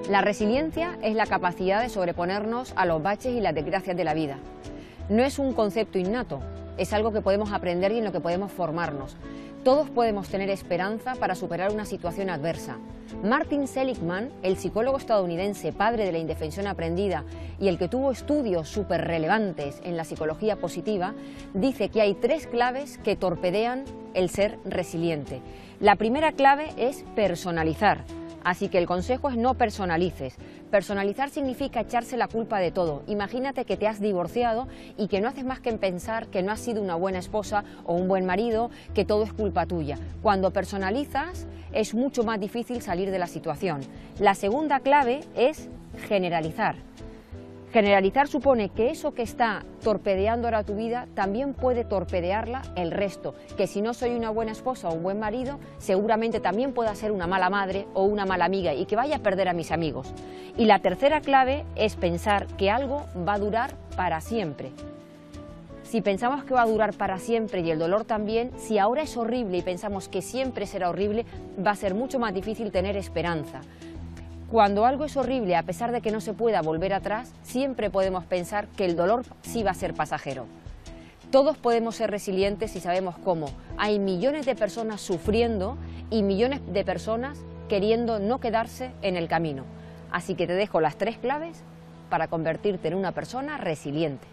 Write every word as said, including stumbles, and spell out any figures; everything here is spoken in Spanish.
La resiliencia es la capacidad de sobreponernos a los baches y las desgracias de la vida. No es un concepto innato, es algo que podemos aprender y en lo que podemos formarnos. Todos podemos tener esperanza para superar una situación adversa. Martin Seligman, el psicólogo estadounidense, padre de la indefensión aprendida y el que tuvo estudios súper relevantes en la psicología positiva, dice que hay tres claves que torpedean el ser resiliente. La primera clave es personalizar. Así que el consejo es no personalices. Personalizar significa echarse la culpa de todo. Imagínate que te has divorciado y que no haces más que pensar que no has sido una buena esposa o un buen marido, que todo es culpa tuya. Cuando personalizas es mucho más difícil salir de la situación. La segunda clave es generalizar. Generalizar supone que eso que está torpedeando ahora tu vida también puede torpedearla el resto, que si no soy una buena esposa o un buen marido, seguramente también pueda ser una mala madre o una mala amiga y que vaya a perder a mis amigos. Y la tercera clave es pensar que algo va a durar para siempre. Si pensamos que va a durar para siempre y el dolor también, si ahora es horrible y pensamos que siempre será horrible, va a ser mucho más difícil tener esperanza. Cuando algo es horrible, a pesar de que no se pueda volver atrás, siempre podemos pensar que el dolor sí va a ser pasajero. Todos podemos ser resilientes si sabemos cómo. Hay millones de personas sufriendo y millones de personas queriendo no quedarse en el camino. Así que te dejo las tres claves para convertirte en una persona resiliente.